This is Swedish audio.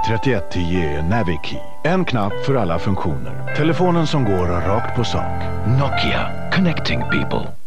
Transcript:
3110 är Navikey. En knapp för alla funktioner. Telefonen som går rakt på sak. Nokia. Connecting people.